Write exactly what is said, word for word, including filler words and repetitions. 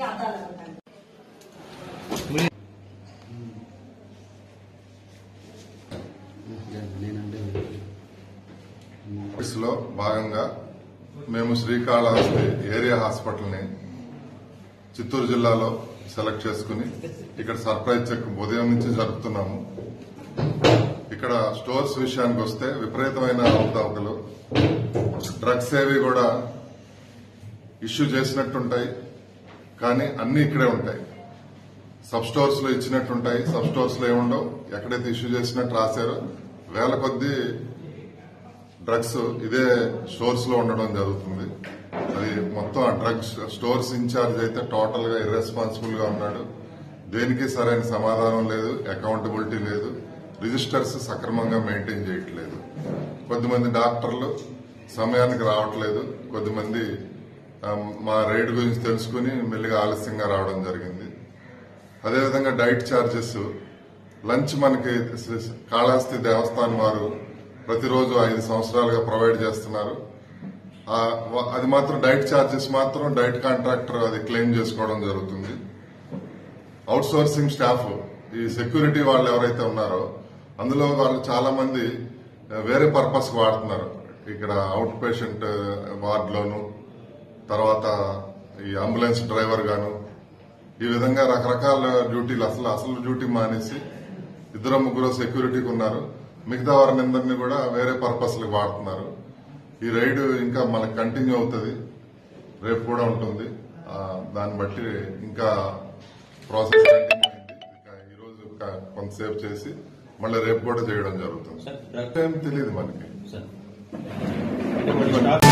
లో భాగంగా మేము శ్రీకాళహస్తి ఏరియా హాస్పిటల్ ని చిత్తూరు జిల్లాలో సెలెక్ట్ చేసుకుని ఇక్కడ సర్ప్రైజ్ చెక్ ఉదయం నుంచి జరుపుతున్నాము. ఇక్కడ స్టోర్స్ విషయానికి వస్తే విపరీతమైన అవకతవకలు, డ్రగ్స్ ఏవి కూడా ఇష్యూ చేసినట్టుంటాయి, కానీ అన్ని ఇక్కడే ఉంటాయి. సబ్ స్టోర్స్ లో ఇచ్చినట్టుంటాయి, సబ్ స్టోర్స్ లో ఏముండవు. ఎక్కడైతే ఇష్యూ చేసినట్టు రాశారో వేల కొద్దీ డ్రగ్స్ ఇదే స్టోర్స్ లో ఉండడం జరుగుతుంది. అది మొత్తం ఆ డ్రగ్స్ స్టోర్స్ ఇన్ఛార్జ్ అయితే టోటల్ గా ఇర్రెస్పాన్సిబుల్ గా ఉన్నాడు. దేనికి సరైన సమాధానం లేదు, అకౌంటబిలిటీ లేదు, రిజిస్టర్స్ సక్రమంగా మెయింటైన్ చేయట్లేదు. కొద్దిమంది డాక్టర్లు సమయానికి రావట్లేదు, కొద్దిమంది మా రైడ్ గురించి తెలుసుకుని మెల్లిగా ఆలస్యంగా రావడం జరిగింది. అదేవిధంగా డైట్ ఛార్జెస్, లంచ్ మనకి కాళహస్తి దేవస్థానం వారు ప్రతిరోజు ఐదు సంవత్సరాలుగా ప్రొవైడ్ చేస్తున్నారు. అది మాత్రం డైట్ ఛార్జెస్ మాత్రం డైట్ కాంట్రాక్టర్ అది క్లెయిమ్ చేసుకోవడం జరుగుతుంది. అవుట్ సోర్సింగ్ స్టాఫ్, ఈ సెక్యూరిటీ వాళ్ళు ఎవరైతే ఉన్నారో అందులో వాళ్ళు చాలా మంది వేరే పర్పస్ వాడుతున్నారు. ఇక్కడ అవుట్ పేషెంట్ వార్డులోను, తర్వాత ఈ అంబులెన్స్ డ్రైవర్ గాను, ఈ విధంగా రకరకాల డ్యూటీలు అసలు అసలు డ్యూటీ మానేసి ఇద్దరు ముగ్గురు సెక్యూరిటీకి ఉన్నారు. మిగతా వారిని అందరినీ కూడా వేరే పర్పస్ లకు వాడుతున్నారు. ఈ రైడ్ ఇంకా మనకు కంటిన్యూ అవుతుంది, రేపు కూడా ఉంటుంది. దాన్ని బట్టి ఇంకా ప్రాసెస్ కంటిన్యూ అయింది. ఈ రోజు కొంతసేపు చేసి మళ్ళీ రేపు కూడా చేయడం జరుగుతుంది. ఏం తెలియదు మనకి.